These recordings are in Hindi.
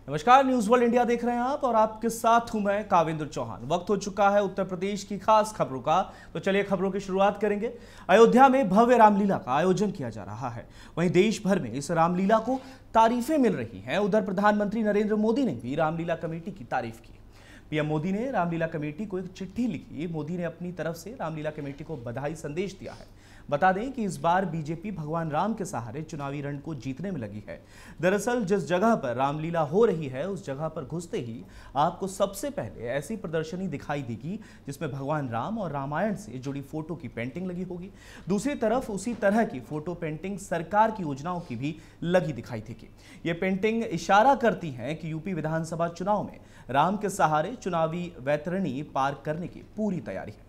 नमस्कार, न्यूज वर्ल्ड इंडिया देख रहे हैं आप और आपके साथ हूं मैं काविंद्र चौहान। वक्त हो चुका है उत्तर प्रदेश की खास खबरों का, तो चलिए खबरों की शुरुआत करेंगे। अयोध्या में भव्य रामलीला का आयोजन किया जा रहा है। वहीं देश भर में इस रामलीला को तारीफें मिल रही हैं। उधर प्रधानमंत्री नरेंद्र मोदी ने भी रामलीला कमेटी की तारीफ की। पीएम मोदी ने रामलीला कमेटी को एक चिट्ठी लिखी। मोदी ने अपनी तरफ से रामलीला कमेटी को बधाई संदेश दिया है। बता दें कि इस बार बीजेपी भगवान राम के सहारे चुनावी रण को जीतने में लगी है। दरअसल जिस जगह पर रामलीला हो रही है उस जगह पर घुसते ही आपको सबसे पहले ऐसी प्रदर्शनी दिखाई देगी जिसमें भगवान राम और रामायण से जुड़ी फोटो की पेंटिंग लगी होगी। दूसरी तरफ उसी तरह की फोटो पेंटिंग सरकार की योजनाओं की भी लगी दिखाई देगी। ये पेंटिंग इशारा करती हैं कि यूपी विधानसभा चुनाव में राम के सहारे चुनावी वैतरणी पार करने की पूरी तैयारी है।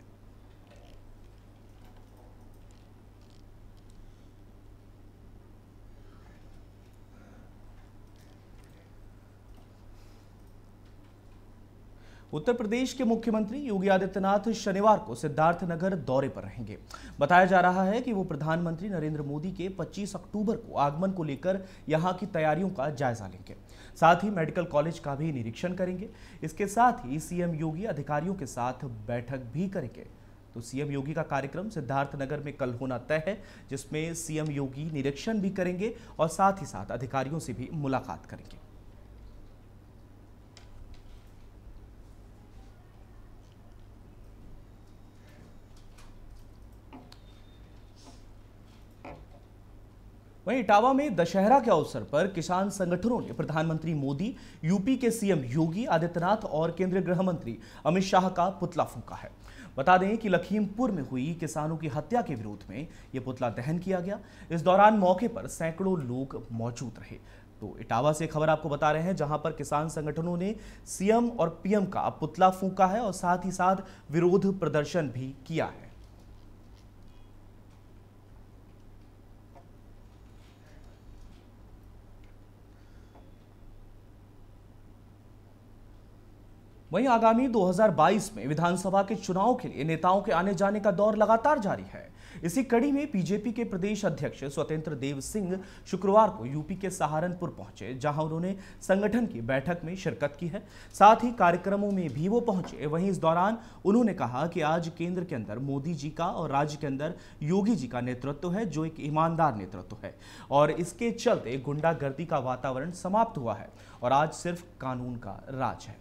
उत्तर प्रदेश के मुख्यमंत्री योगी आदित्यनाथ शनिवार को सिद्धार्थनगर दौरे पर रहेंगे। बताया जा रहा है कि वो प्रधानमंत्री नरेंद्र मोदी के 25 अक्टूबर को आगमन को लेकर यहां की तैयारियों का जायजा लेंगे। साथ ही मेडिकल कॉलेज का भी निरीक्षण करेंगे। इसके साथ ही सीएम योगी अधिकारियों के साथ बैठक भी करेंगे। तो सीएम योगी का कार्यक्रम सिद्धार्थनगर में कल होना तय है, जिसमें सीएम योगी निरीक्षण भी करेंगे और साथ ही साथ अधिकारियों से भी मुलाकात करेंगे। वहीं इटावा में दशहरा के अवसर पर किसान संगठनों ने प्रधानमंत्री मोदी, यूपी के सीएम योगी आदित्यनाथ और केंद्रीय गृह मंत्री अमित शाह का पुतला फूंका है। बता दें कि लखीमपुर में हुई किसानों की हत्या के विरोध में यह पुतला दहन किया गया। इस दौरान मौके पर सैकड़ों लोग मौजूद रहे। तो इटावा से खबर आपको बता रहे हैं, जहां पर किसान संगठनों ने सीएम और पीएम का पुतला फूंका है और साथ ही साथ विरोध प्रदर्शन भी किया है। वहीं आगामी 2022 में विधानसभा के चुनाव के लिए नेताओं के आने जाने का दौर लगातार जारी है। इसी कड़ी में बीजेपी के प्रदेश अध्यक्ष स्वतंत्र देव सिंह शुक्रवार को यूपी के सहारनपुर पहुंचे, जहां उन्होंने संगठन की बैठक में शिरकत की है। साथ ही कार्यक्रमों में भी वो पहुंचे। वहीं इस दौरान उन्होंने कहा कि आज केंद्र के अंदर मोदी जी का और राज्य के अंदर योगी जी का नेतृत्व है, जो एक ईमानदार नेतृत्व है और इसके चलते गुंडागर्दी का वातावरण समाप्त हुआ है और आज सिर्फ कानून का राज है।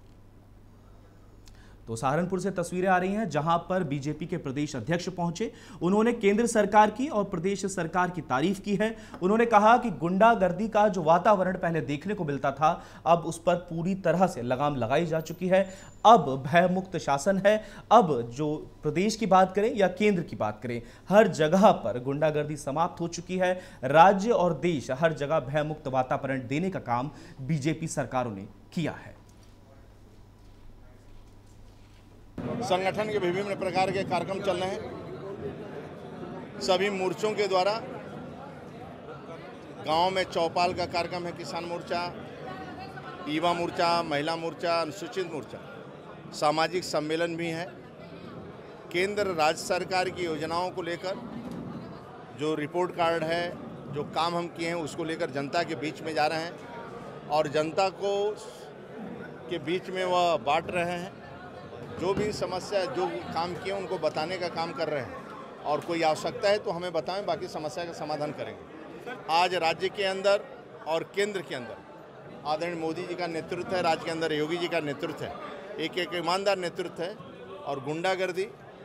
तो सहारनपुर से तस्वीरें आ रही हैं, जहां पर बीजेपी के प्रदेश अध्यक्ष पहुंचे। उन्होंने केंद्र सरकार की और प्रदेश सरकार की तारीफ की है। उन्होंने कहा कि गुंडागर्दी का जो वातावरण पहले देखने को मिलता था, अब उस पर पूरी तरह से लगाम लगाई जा चुकी है। अब भयमुक्त शासन है। अब जो प्रदेश की बात करें या केंद्र की बात करें, हर जगह पर गुंडागर्दी समाप्त हो चुकी है। राज्य और देश हर जगह भयमुक्त वातावरण देने का काम बीजेपी सरकारों ने किया है। संगठन के विभिन्न प्रकार के कार्यक्रम चल रहे हैं। सभी मोर्चों के द्वारा गांव में चौपाल का कार्यक्रम है, किसान मोर्चा, युवा मोर्चा, महिला मोर्चा, अनुसूचित मोर्चा, सामाजिक सम्मेलन भी है। केंद्र राज्य सरकार की योजनाओं को लेकर जो रिपोर्ट कार्ड है, जो काम हम किए हैं, उसको लेकर जनता के बीच में जा रहे हैं और जनता को के बीच में वह बांट रहे हैं। जो भी समस्या, जो काम किए उनको बताने का काम कर रहे हैं और कोई आवश्यकता है तो हमें बताएं, बाकी समस्या का समाधान करेंगे। आज राज्य के अंदर और केंद्र के अंदर आदरणीय मोदी जी का नेतृत्व है, राज्य के अंदर योगी जी का नेतृत्व है। एक ईमानदार नेतृत्व है और गुंडागर्दी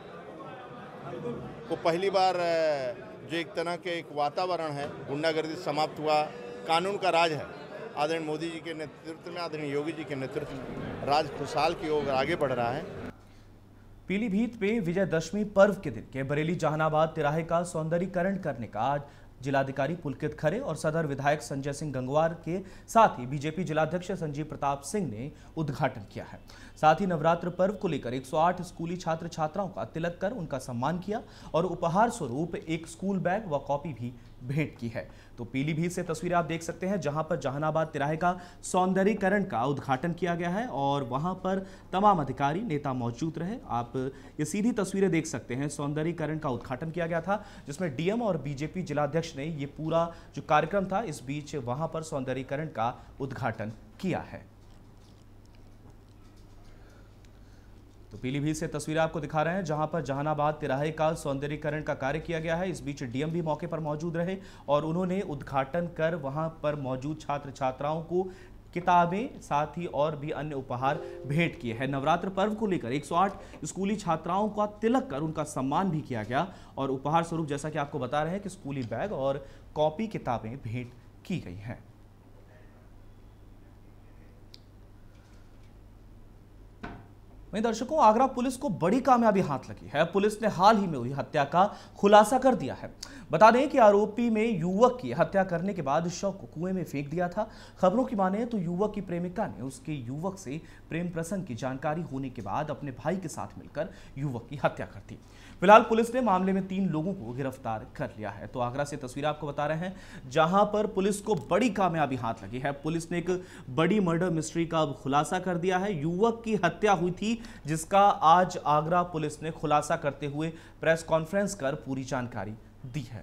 को पहली बार जो एक तरह के एक वातावरण है, गुंडागर्दी समाप्त हुआ, कानून का राज है। आदरणीय मोदी जी के नेतृत्व में, आदरणीय योगी जी के नेतृत्व में राज खुशहाल की ओर आगे बढ़ रहा है। पीलीभीत में विजयदशमी पर्व के दिन के बरेली जहानाबाद तिराहे का सौंदर्यीकरण करने का आज जिलाधिकारी पुलकित खरे और सदर विधायक संजय सिंह गंगवार के साथ ही बीजेपी जिलाध्यक्ष संजीव प्रताप सिंह ने उद्घाटन किया है। साथ ही नवरात्र पर्व को लेकर 108 स्कूली छात्र छात्राओं का तिलक कर उनका सम्मान किया और उपहार स्वरूप एक स्कूल बैग व कॉपी भी भेंट की है। तो पीलीभीत से तस्वीरें आप देख सकते हैं जहां पर जहानाबाद तिराहे का सौंदर्यीकरण का उद्घाटन किया गया है और वहां पर तमाम अधिकारी नेता मौजूद रहे। आप ये सीधी तस्वीरें देख सकते हैं, सौंदर्यीकरण का उद्घाटन किया गया था जिसमें डीएम और बीजेपी जिलाध्यक्ष ने ये पूरा जो कार्यक्रम था इस बीच वहां पर सौंदर्यीकरण का उद्घाटन किया है। तो पीलीभीत से तस्वीरें आपको दिखा रहे हैं जहां पर जहानाबाद तिराहे का सौंदर्यीकरण का कार्य किया गया है। इस बीच डीएम भी मौके पर मौजूद रहे और उन्होंने उद्घाटन कर वहां पर मौजूद छात्र छात्राओं को किताबें साथ ही और भी अन्य उपहार भेंट किए हैं। नवरात्र पर्व को लेकर 108 स्कूली छात्राओं का तिलक कर उनका सम्मान भी किया गया और उपहार स्वरूप जैसा कि आपको बता रहे हैं कि स्कूली बैग और कॉपी किताबें भेंट की गई हैं। वहीं दर्शकों, आगरा पुलिस को बड़ी कामयाबी हाथ लगी है। पुलिस ने हाल ही में हुई हत्या का खुलासा कर दिया है। बता दें कि आरोपी में युवक की हत्या करने के बाद शव को कुएं में फेंक दिया था। खबरों की माने तो युवक की प्रेमिका ने उसके युवक से प्रेम प्रसंग की जानकारी होने के बाद अपने भाई के साथ मिलकर युवक की हत्या कर दी। फिलहाल पुलिस ने मामले में 3 लोगों को गिरफ्तार कर लिया है। तो आगरा से तस्वीर आपको बता रहे हैं जहां पर पुलिस को बड़ी कामयाबी हाथ लगी है। पुलिस ने एक बड़ी मर्डर मिस्ट्री का खुलासा कर दिया है। युवक की हत्या हुई थी जिसका आज आगरा पुलिस ने खुलासा करते हुए प्रेस कॉन्फ्रेंस कर पूरी जानकारी दी है।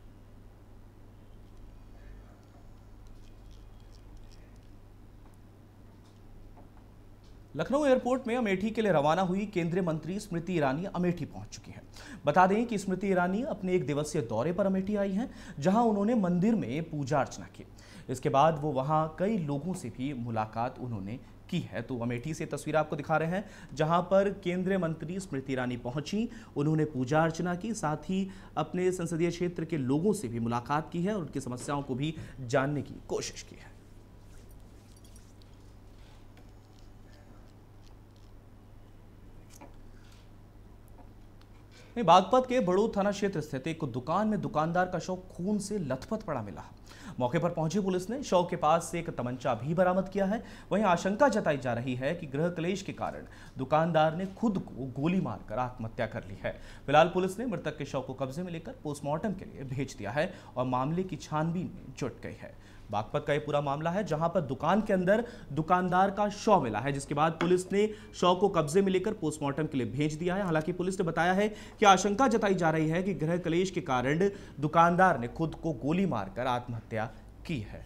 लखनऊ एयरपोर्ट में अमेठी के लिए रवाना हुई केंद्रीय मंत्री स्मृति ईरानी अमेठी पहुंच चुकी हैं। बता दें कि स्मृति ईरानी अपने 1 दिवसीय दौरे पर अमेठी आई हैं, जहां उन्होंने मंदिर में पूजा अर्चना की। इसके बाद वो वहां कई लोगों से भी मुलाकात उन्होंने की है। तो अमेठी से तस्वीर आपको दिखा रहे हैं जहां पर केंद्रीय मंत्री स्मृति ईरानी पहुंची, उन्होंने पूजा अर्चना की, साथ ही अपने संसदीय क्षेत्र के लोगों से भी मुलाकात की है और उनकी समस्याओं को भी जानने की कोशिश की है। बागपत के बड़ौद थाना क्षेत्र स्थित एक दुकान में दुकानदार का शव खून से लथपथ पड़ा मिला। मौके पर पहुंची पुलिस ने शव के पास से एक तमंचा भी बरामद किया है। वहीं आशंका जताई जा रही है कि गृह क्लेश के कारण दुकानदार ने खुद को गोली मारकर आत्महत्या कर ली है। फिलहाल पुलिस ने मृतक के शव को कब्जे में लेकर पोस्टमार्टम के लिए भेज दिया है और मामले की छानबीन में जुट गई है। बागपत का ये पूरा मामला है जहां पर दुकान के अंदर दुकानदार का शव मिला है, जिसके बाद पुलिस ने शव को कब्जे में लेकर पोस्टमार्टम के लिए भेज दिया है। हालांकि पुलिस ने बताया है कि आशंका जताई जा रही है कि गृह क्लेश के कारण दुकानदार ने खुद को गोली मारकर आत्महत्या की है।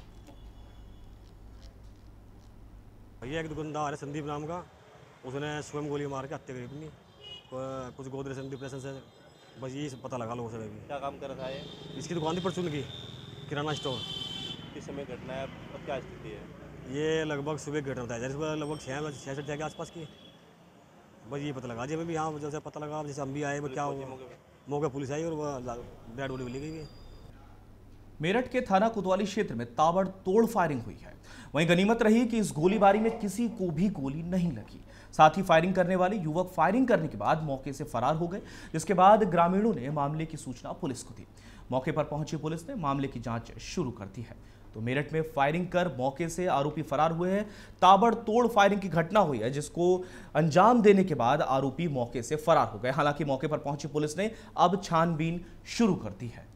ये एक दुकानदार है संदीप नाम का, उसने स्वयं गोली मार के हत्या करी अपनी। कुछ गोदरेज डिप्रेशन से बस यही पता लगा लोगों से। क्या काम कर रहा है? इसकी दुकान थी परचून की, किराना स्टोर। किस समय घटना है और क्या स्थिति है? ये लगभग सुबह घटना था, जैसे सुबह लगभग 6 के आसपास की। बस ये पता लगा, जब भी यहाँ जैसे पता लगा, जैसे हम भी आए, क्या हुआ, मौके पुलिस आई और वह डेड बॉडी ले गई। मेरठ के थाना कोतवाली क्षेत्र में ताबड़तोड़ फायरिंग हुई है। वहीं गनीमत रही कि इस गोलीबारी में किसी को भी गोली नहीं लगी। साथ ही फायरिंग करने वाले युवक फायरिंग करने के बाद मौके से फरार हो गए, जिसके बाद ग्रामीणों ने मामले की सूचना पुलिस को दी। मौके पर पहुंची पुलिस ने मामले की जांच शुरू कर दी है। तो मेरठ में फायरिंग कर मौके से आरोपी फरार हुए हैं। ताबड़तोड़ फायरिंग की घटना हुई है जिसको अंजाम देने के बाद आरोपी मौके से फरार हो गए। हालांकि मौके पर पहुंची पुलिस ने अब छानबीन शुरू कर दी है।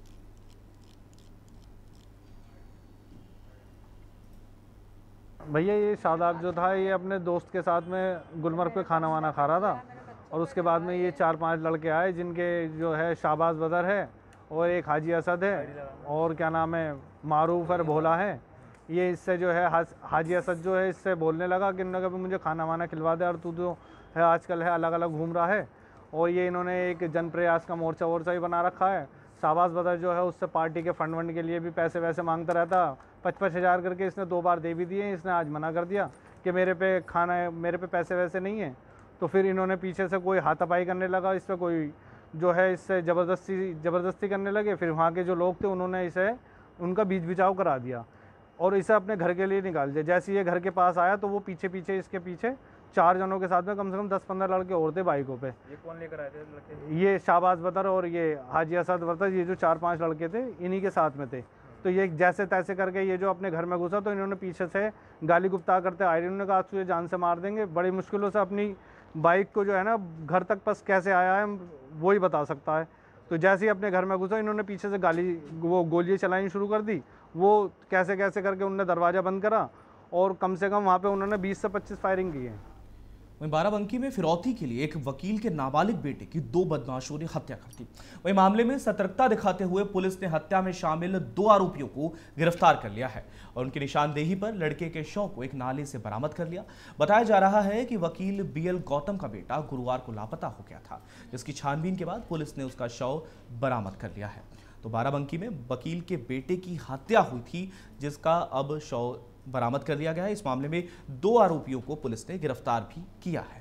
भैया ये शादाब जो था ये अपने दोस्त के साथ में गुलमर्ग पे खाना वाना खा रहा था और उसके बाद में ये 4-5 लड़के आए, जिनके जो है शाहबाज बदर है और एक हाजी असद है और क्या नाम है मारूफ और भोला है। ये इससे जो है हाजी असद जो है इससे बोलने लगा कि इन्होंने कभी मुझे खाना वाना खिलवा दे और तू जो है आजकल है अलग अलग घूम रहा है। और ये इन्होंने एक जन प्रयास का मोर्चा वोर्चा भी बना रखा है। शाहबाज बदर जो है उससे पार्टी के फंड वंड के लिए भी पैसे वैसे मांगता रहता। 55 हज़ार करके इसने 2 बार दे भी दिए। इसने आज मना कर दिया कि मेरे पे पैसे वैसे नहीं है। तो फिर इन्होंने पीछे से कोई हाथापाई करने लगा, इस पर कोई जो है इससे ज़बरदस्ती करने लगे। फिर वहाँ के जो लोग थे उन्होंने इसे उनका बीच बिचाव करा दिया और इसे अपने घर के लिए निकाल दिया। जैसे ये घर के पास आया तो वो पीछे इसके पीछे 4 जनों के साथ में कम से कम 10-15 लड़के और थे बाइकों पे। ये कौन लेकर आए थे लड़के? ये शाहबाज बदर और ये हाजी असद बदर, ये जो 4-5 लड़के थे इन्हीं के साथ में थे। तो ये जैसे तैसे करके ये जो अपने घर में घुसा तो इन्होंने पीछे से गाली गुप्ता करते आए। इन्होंने कहा तुझे जान से मार देंगे। बड़ी मुश्किलों से अपनी बाइक को जो है ना घर तक बस कैसे आया है वो ही बता सकता है। तो जैसे ही अपने घर में घुसा, इन्होंने पीछे से गोलियाँ चलानी शुरू कर दी। वो कैसे कैसे करके उन्होंने दरवाज़ा बंद करा और कम से कम वहाँ पे उन्होंने 20 से 25 फायरिंग की है। वहीं बाराबंकी में फिरौती के लिए एक वकील के नाबालिग बेटे की 2 बदमाशों ने हत्या कर दी। वहीं मामले में सतर्कता दिखाते हुए पुलिस ने हत्या में शामिल 2 आरोपियों को गिरफ्तार कर लिया है और उनकी निशानदेही पर लड़के के शव को एक नाले से बरामद कर लिया। बताया जा रहा है कि वकील BL गौतम का बेटा गुरुवार को लापता हो गया था, जिसकी छानबीन के बाद पुलिस ने उसका शव बरामद कर लिया है। तो बाराबंकी में वकील के बेटे की हत्या हुई थी, जिसका अब शव बरामद कर लिया गया है। इस मामले में 2 आरोपियों को पुलिस ने गिरफ्तार भी किया है।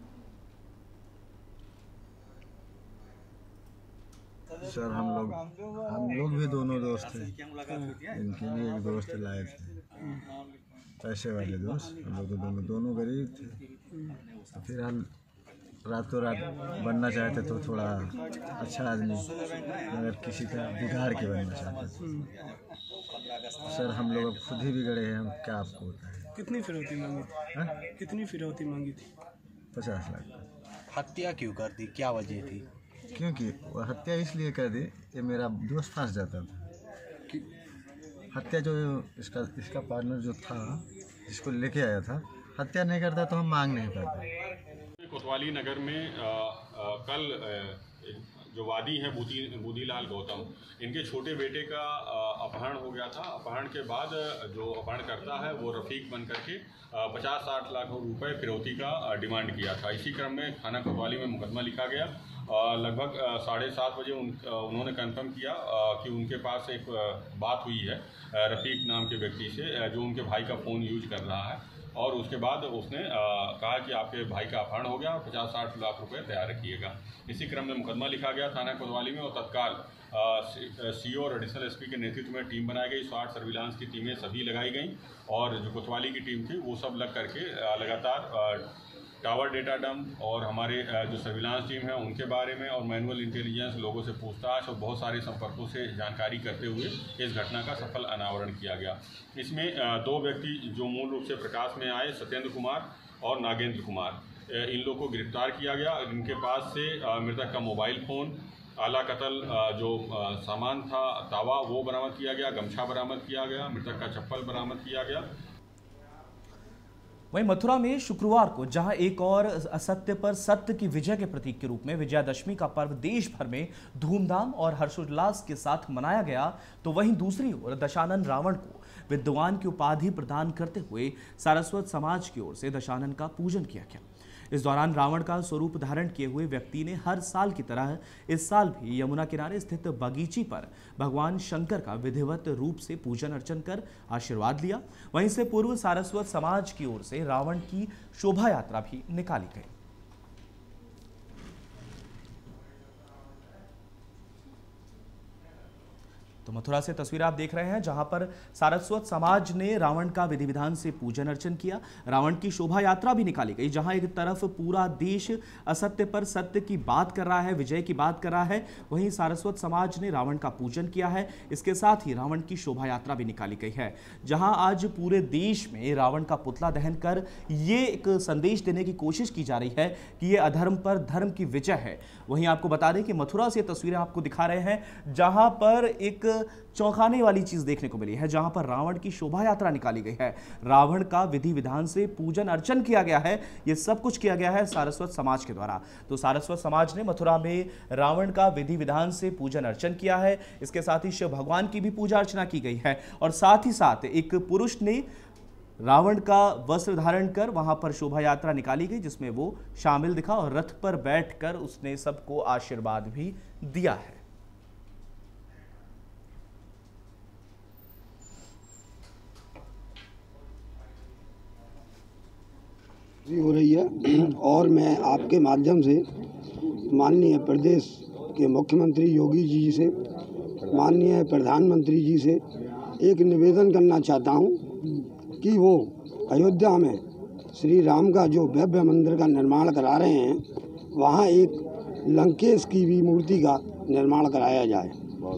सर हम लोग भी दोनों दोस्त थे, इनके भी एक दोस्त लाए थे, पैसे वाले दोस्त। हम लोग दोनों गरीब थे, तो फिर हम रातों रात बनना चाहते तो थोड़ा अच्छा आदमी, मगर किसी का बिगाड़ के बनना चाहते थे। सर हम लोग अब खुद ही बिगड़े हैं, हम क्या आपको बताएं। कितनी फिरौती मांगी थी? कितनी फिरौती मांगी थी? 50 लाख। हत्या क्यों कर दी, क्या वजह थी? क्योंकि वो हत्या इसलिए कर दी, ये मेरा दोस्त फंस जाता था। हत्या जो इसका पार्टनर जो था, जिसको लेके आया था, हत्या नहीं करता तो हम मांग नहीं पाते। कोतवाली नगर में कल जो वादी हैं बूदीलाल गौतम, इनके छोटे बेटे का अपहरण हो गया था। अपहरण के बाद जो अपहरण करता है वो रफ़ीक बन करके 50-60 लाख रुपए फिरौती का डिमांड किया था। इसी क्रम में थाना कोतवाली में मुकदमा लिखा गया। लगभग 7:30 बजे उन्होंने कंफर्म किया कि उनके पास एक बात हुई है रफ़ीक नाम के व्यक्ति से, जो उनके भाई का फ़ोन यूज कर रहा है, और उसके बाद उसने कहा कि आपके भाई का अपहरण हो गया, 50-60 लाख रुपए तैयार रखिएगा। इसी क्रम में मुकदमा लिखा गया थाना कोतवाली में और तत्काल CO और एडिशनल SP के नेतृत्व में टीम बनाई गई। 60 सर्विलांस की टीमें सभी लगाई गई और जो कोतवाली की टीम थी वो सब लग करके लगातार टावर डेटा डंप और हमारे जो सर्विलांस टीम है उनके बारे में और मैनुअल इंटेलिजेंस, लोगों से पूछताछ और बहुत सारे संपर्कों से जानकारी करते हुए इस घटना का सफल अनावरण किया गया। इसमें 2 व्यक्ति जो मूल रूप से प्रकाश में आए, सत्येंद्र कुमार और नागेंद्र कुमार, इन लोगों को गिरफ्तार किया गया। इनके पास से मृतक का मोबाइल फ़ोन, आला कतल जो सामान था, तावा, वो बरामद किया गया, गमछा बरामद किया गया, मृतक का चप्पल बरामद किया गया। वहीं मथुरा में शुक्रवार को जहां एक और असत्य पर सत्य की विजय के प्रतीक के रूप में विजयादशमी का पर्व देश भर में धूमधाम और हर्षोल्लास के साथ मनाया गया, तो वहीं दूसरी ओर दशानन रावण को विद्वान की उपाधि प्रदान करते हुए सारस्वत समाज की ओर से दशानन का पूजन किया गया। इस दौरान रावण का स्वरूप धारण किए हुए व्यक्ति ने हर साल की तरह इस साल भी यमुना किनारे स्थित बगीची पर भगवान शंकर का विधिवत रूप से पूजन अर्चन कर आशीर्वाद लिया। वहीं से पूर्व सारस्वत समाज की ओर से रावण की शोभा यात्रा भी निकाली गई। तो मथुरा से तस्वीर आप देख रहे हैं जहां पर सारस्वत समाज ने रावण का विधि विधान से पूजन अर्चन किया। रावण की शोभा यात्रा भी निकाली गई, जहां एक तरफ पूरा देश असत्य पर सत्य की बात कर रहा है, विजय की बात कर रहा है, वहीं सारस्वत समाज ने रावण का पूजन किया है। इसके साथ ही रावण की शोभा यात्रा भी निकाली गई है, जहां आज पूरे देश में रावण का पुतला दहन कर ये एक संदेश देने की कोशिश की जा रही है कि ये अधर्म पर धर्म की विजय है। वहीं आपको बता दें कि मथुरा से तस्वीरें आपको दिखा रहे हैं जहां पर एक चौंकाने वाली चीज देखने को मिली है, जहां पर रावण की शोभा यात्रा निकाली गई है, रावण का विधि विधान से पूजन अर्चन किया गया है। यह सब कुछ किया गया है सारस्वत समाज के द्वारा। तो सारस्वत समाज ने मथुरा में रावण का विधि विधान से पूजन अर्चन किया है। इसके साथ ही शिव भगवान की भी पूजा अर्चना की गई है और साथ ही साथ एक पुरुष ने रावण का वस्त्र धारण कर वहां पर शोभा यात्रा निकाली गई, जिसमें वो शामिल दिखा और रथ पर बैठकर उसने सबको आशीर्वाद भी दिया है। हो रही है और मैं आपके माध्यम से माननीय प्रदेश के मुख्यमंत्री योगी जी से, माननीय प्रधानमंत्री जी से एक निवेदन करना चाहता हूं कि वो अयोध्या में श्री राम का जो भव्य मंदिर का निर्माण करा रहे हैं, वहां एक लंकेश की भी मूर्ति का निर्माण कराया जाए,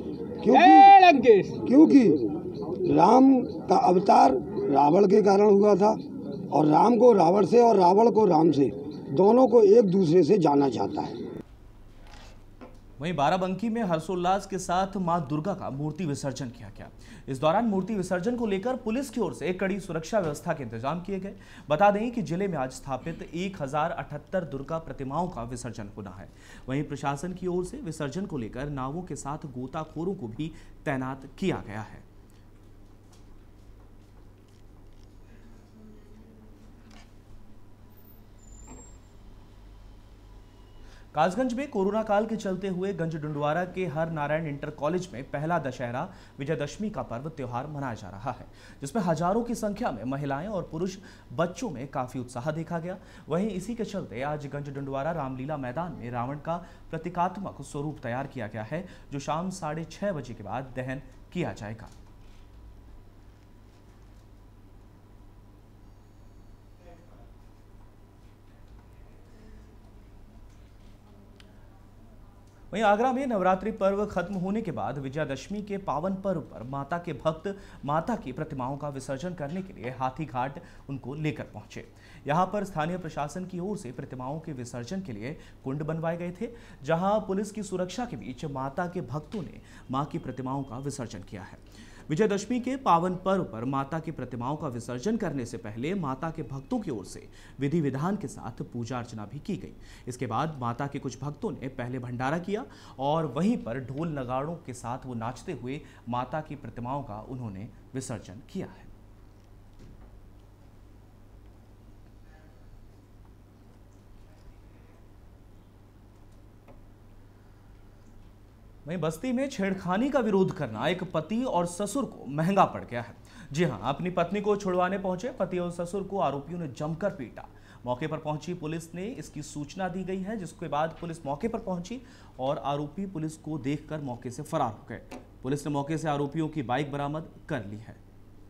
क्योंकि राम का अवतार रावण के कारण हुआ था और राम को रावण से और रावण को राम से, दोनों को एक दूसरे से जाना चाहता है। वहीं बाराबंकी में हर्षोल्लास के साथ मां दुर्गा का मूर्ति विसर्जन किया गया। इस दौरान मूर्ति विसर्जन को लेकर पुलिस की ओर से कड़ी सुरक्षा व्यवस्था के इंतजाम किए गए। बता दें कि जिले में आज स्थापित 1078 दुर्गा प्रतिमाओं का विसर्जन होना है। वहीं प्रशासन की ओर से विसर्जन को लेकर नावों के साथ गोताखोरों को भी तैनात किया गया है। कासगंज में कोरोना काल के चलते हुए गंज डुंडवारा के हर नारायण इंटर कॉलेज में पहला दशहरा विजयदशमी का पर्व त्योहार मनाया जा रहा है, जिसमें हजारों की संख्या में महिलाएं और पुरुष बच्चों में काफी उत्साह देखा गया। वहीं इसी के चलते आज गंज डुंडवारा रामलीला मैदान में रावण का प्रतीकात्मक स्वरूप तैयार किया गया है, जो शाम 6:30 बजे के बाद दहन किया जाएगा। वहीं आगरा में नवरात्रि पर्व खत्म होने के बाद विजयादशमी के पावन पर्व पर माता के भक्त माता की प्रतिमाओं का विसर्जन करने के लिए हाथी घाट उनको लेकर पहुंचे। यहां पर स्थानीय प्रशासन की ओर से प्रतिमाओं के विसर्जन के लिए कुंड बनवाए गए थे, जहां पुलिस की सुरक्षा के बीच माता के भक्तों ने मां की प्रतिमाओं का विसर्जन किया है। विजयदशमी के पावन पर्व पर माता की प्रतिमाओं का विसर्जन करने से पहले माता के भक्तों की ओर से विधि विधान के साथ पूजा अर्चना भी की गई। इसके बाद माता के कुछ भक्तों ने पहले भंडारा किया और वहीं पर ढोल नगाड़ों के साथ वो नाचते हुए माता की प्रतिमाओं का उन्होंने विसर्जन किया है। वहीं बस्ती में छेड़खानी का विरोध करना एक पति और ससुर को महंगा पड़ गया है। जी हां, अपनी पत्नी को छुड़वाने पहुंचे पति और ससुर को आरोपियों ने जमकर पीटा। मौके पर पहुंची पुलिस ने इसकी सूचना दी गई है, जिसके बाद पुलिस मौके पर पहुंची और आरोपी पुलिस को देखकर मौके से फरार हो गए। पुलिस ने मौके से आरोपियों की बाइक बरामद कर ली है।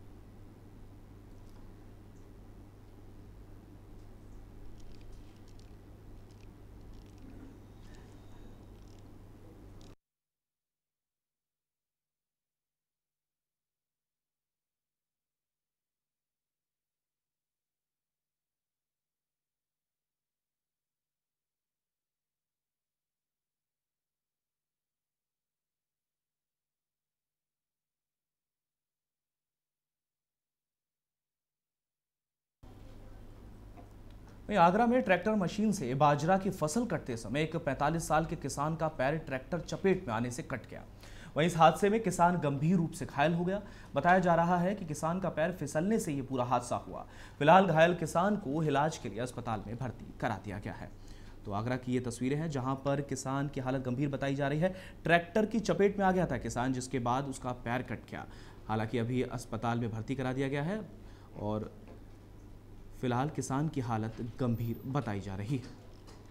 आगरा में ट्रैक्टर मशीन से बाजरा की फसल कटते समय एक 45 साल के किसान का पैर ट्रैक्टर चपेट में आने से कट गया। वहीं इस हादसे में किसान गंभीर रूप से घायल हो गया। बताया जा रहा है कि किसान का पैर फिसलने से ये पूरा हादसा हुआ। फिलहाल घायल किसान को इलाज के लिए अस्पताल में भर्ती करा दिया गया है। तो आगरा की ये तस्वीरें हैं जहां पर किसान की हालत गंभीर बताई जा रही है। ट्रैक्टर की चपेट में आ गया था किसान, जिसके बाद उसका पैर कट गया। हालांकि अभी अस्पताल में भर्ती करा दिया गया है और फिलहाल किसान की हालत गंभीर बताई जा रही है।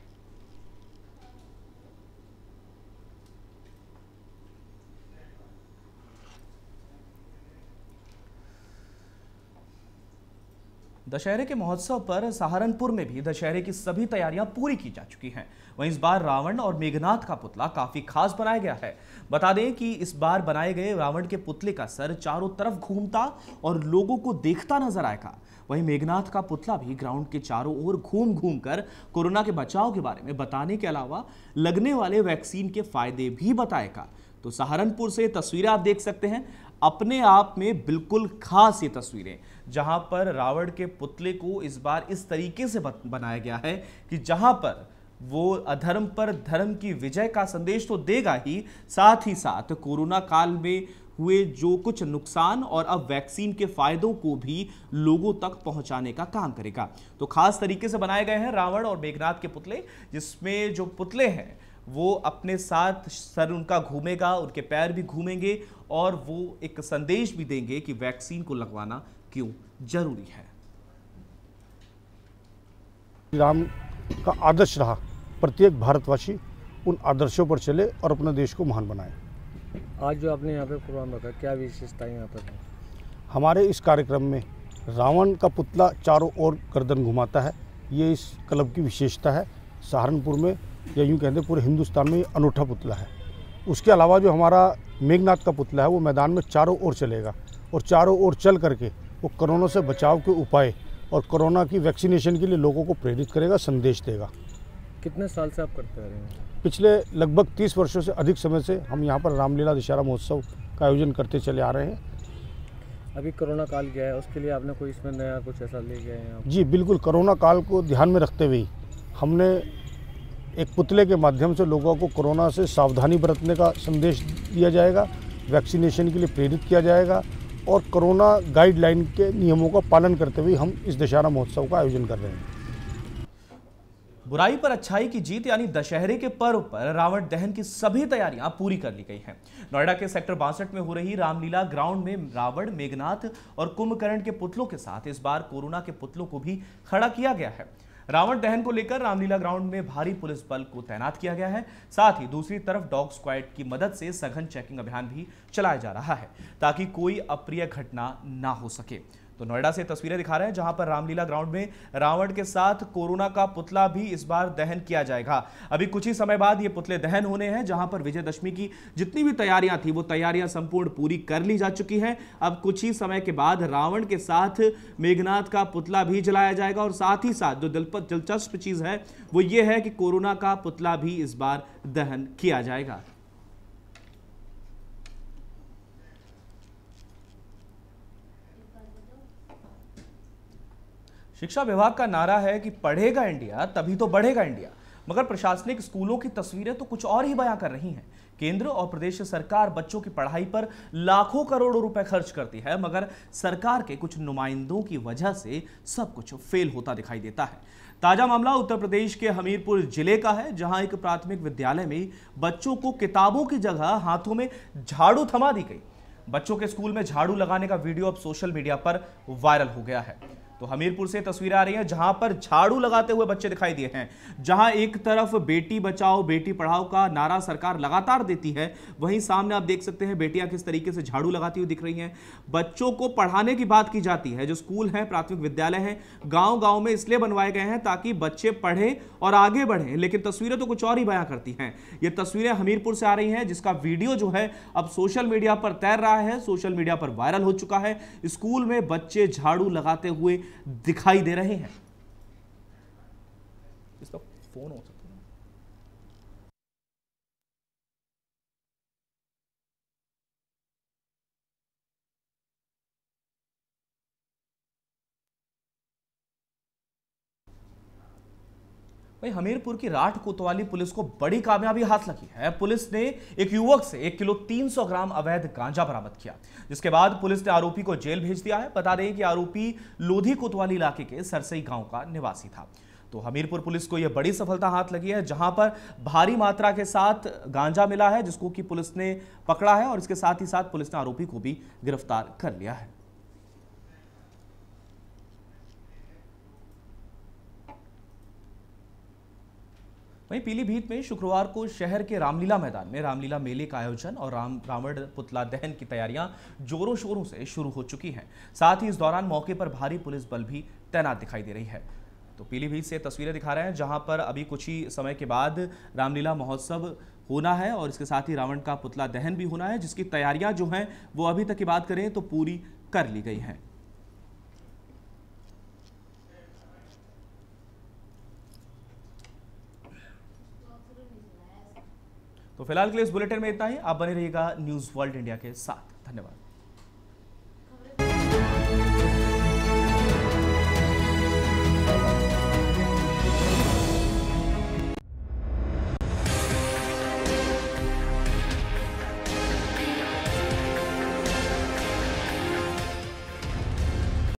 दशहरे के महोत्सव पर सहारनपुर में भी दशहरे की सभी तैयारियां पूरी की जा चुकी हैं। वहीं इस बार रावण और मेघनाथ का पुतला काफी खास बनाया गया है। बता दें कि इस बार बनाए गए रावण के पुतले का सर चारों तरफ घूमता और लोगों को देखता नजर आएगा। वहीं मेघनाथ का पुतला भी ग्राउंड के चारों ओर घूम घूम कर कोरोना के बचाव के बारे में बताने के अलावा लगने वाले वैक्सीन के फायदे भी बताएगा। तो सहारनपुर से तस्वीरें आप देख सकते हैं, अपने आप में बिल्कुल खास ये तस्वीरें, जहां पर रावण के पुतले को इस बार इस तरीके से बनाया गया है कि जहां पर वो अधर्म पर धर्म की विजय का संदेश तो देगा ही, साथ ही कोरोना काल में हुए जो कुछ नुकसान और अब वैक्सीन के फायदों को भी लोगों तक पहुंचाने का काम करेगा। तो खास तरीके से बनाए गए हैं रावण और मेघनाथ के पुतले, जिसमें जो पुतले हैं वो अपने साथ सर उनका घूमेगा, उनके पैर भी घूमेंगे और वो एक संदेश भी देंगे कि वैक्सीन को लगवाना क्यों जरूरी है। राम का आदर्श रहा, प्रत्येक भारतवासी उन आदर्शों पर चले और अपने देश को महान बनाए। आज जो आपने यहाँ पे प्रोग्राम रखा, क्या विशेषताएं यहाँ पर हैं? हमारे इस कार्यक्रम में रावण का पुतला चारों ओर गर्दन घुमाता है, ये इस क्लब की विशेषता है। सहारनपुर में या यूँ कहते पूरे हिंदुस्तान में ये अनूठा पुतला है। उसके अलावा जो हमारा मेघनाथ का पुतला है वो मैदान में चारों ओर चलेगा और चारों ओर चल करके वो कोरोना से बचाव के उपाय और कोरोना की वैक्सीनेशन के लिए लोगों को प्रेरित करेगा, संदेश देगा। कितने साल से आप करते आ रहे हैं? पिछले लगभग 30 वर्षों से अधिक समय से हम यहाँ पर रामलीला दशहरा महोत्सव का आयोजन करते चले आ रहे हैं। अभी कोरोना काल गया है, उसके लिए आपने कोई इसमें नया कुछ ऐसा ले गए हैं? जी बिल्कुल, कोरोना काल को ध्यान में रखते हुए हमने एक पुतले के माध्यम से लोगों को कोरोना से सावधानी बरतने का संदेश दिया जाएगा, वैक्सीनेशन के लिए प्रेरित किया जाएगा और कोरोना गाइडलाइन के नियमों का पालन करते हुए हम इस दशहरा महोत्सव का आयोजन कर रहे हैं। बुराई पर अच्छाई की जीत यानी दशहरे के पर्व पर रावण दहन की सभी तैयारियां पूरी कर ली गई हैं। नोएडा के सेक्टर 62 में हो रही रामलीला ग्राउंड में रावण, मेघनाथ और कुंभकर्ण के पुतलों के साथ इस बार कोरोना के पुतलों को भी खड़ा किया गया है। रावण दहन को लेकर रामलीला ग्राउंड में भारी पुलिस बल को तैनात किया गया है। साथ ही दूसरी तरफ डॉग स्क्वाड की मदद से सघन चेकिंग अभियान भी चलाया जा रहा है ताकि कोई अप्रिय घटना ना हो सके। तो नोएडा से तस्वीरें दिखा रहे हैं जहां पर रामलीला ग्राउंड में रावण के साथ कोरोना का पुतला भी इस बार दहन किया जाएगा। अभी कुछ ही समय बाद ये पुतले दहन होने हैं, जहां पर विजयदशमी की जितनी भी तैयारियां थी वो तैयारियां संपूर्ण पूरी कर ली जा चुकी हैं। अब कुछ ही समय के बाद रावण के साथ मेघनाथ का पुतला भी जलाया जाएगा और साथ ही साथ जो दिलचस्प चीज है वो ये है कि कोरोना का पुतला भी इस बार दहन किया जाएगा। शिक्षा विभाग का नारा है कि पढ़ेगा इंडिया तभी तो बढ़ेगा इंडिया, मगर प्रशासनिक स्कूलों की तस्वीरें तो कुछ और ही बयां कर रही हैं। केंद्र और प्रदेश सरकार बच्चों की पढ़ाई पर लाखों करोड़ों रुपए खर्च करती है, मगर सरकार के कुछ नुमाइंदों की वजह से सब कुछ फेल होता दिखाई देता है। ताजा मामला उत्तर प्रदेश के हमीरपुर जिले का है, जहां एक प्राथमिक विद्यालय में बच्चों को किताबों की जगह हाथों में झाड़ू थमा दी गई। बच्चों के स्कूल में झाड़ू लगाने का वीडियो अब सोशल मीडिया पर वायरल हो गया है। तो हमीरपुर से तस्वीरें आ रही हैं जहां पर झाड़ू लगाते हुए बच्चे दिखाई दिए हैं। जहां एक तरफ बेटी बचाओ बेटी पढ़ाओ का नारा सरकार लगातार देती है, वहीं सामने आप देख सकते हैं बेटियां किस तरीके से झाड़ू लगाती हुई दिख रही हैं। बच्चों को पढ़ाने की बात की जाती है। जो स्कूल हैं, प्राथमिक विद्यालय हैं, गांव-गांव में इसलिए बनवाए गए हैं ताकि बच्चे पढ़ें और आगे बढ़ें, लेकिन तस्वीरें तो कुछ और ही बयां करती हैं। ये तस्वीरें हमीरपुर से आ रही हैं, जिसका वीडियो जो है अब सोशल मीडिया पर तैर रहा है, सोशल मीडिया पर वायरल हो चुका है। स्कूल में बच्चे झाड़ू लगाते हुए दिखाई दे रहे हैं। इसका फोन हो सकता है। वहीं हमीरपुर की राठ कोतवाली पुलिस को बड़ी कामयाबी हाथ लगी है। पुलिस ने एक युवक से 1 किलो 300 ग्राम अवैध गांजा बरामद किया, जिसके बाद पुलिस ने आरोपी को जेल भेज दिया है। बता दें कि आरोपी लोधी कोतवाली इलाके के सरसई गांव का निवासी था। तो हमीरपुर पुलिस को यह बड़ी सफलता हाथ लगी है, जहां पर भारी मात्रा के साथ गांजा मिला है, जिसको कि पुलिस ने पकड़ा है और इसके साथ ही साथ पुलिस ने आरोपी को भी गिरफ्तार कर लिया है। वहीं पीलीभीत में शुक्रवार को शहर के रामलीला मैदान में रामलीला मेले का आयोजन और रावण पुतला दहन की तैयारियां जोरों शोरों से शुरू हो चुकी हैं। साथ ही इस दौरान मौके पर भारी पुलिस बल भी तैनात दिखाई दे रही है। तो पीलीभीत से तस्वीरें दिखा रहे हैं जहां पर अभी कुछ ही समय के बाद रामलीला महोत्सव होना है और इसके साथ ही रावण का पुतला दहन भी होना है, जिसकी तैयारियां जो हैं वो अभी तक की बात करें तो पूरी कर ली गई हैं। तो फिलहाल के लिए इस बुलेटिन में इतना ही। आप बने रहिएगा न्यूज़ वर्ल्ड इंडिया के साथ। धन्यवाद।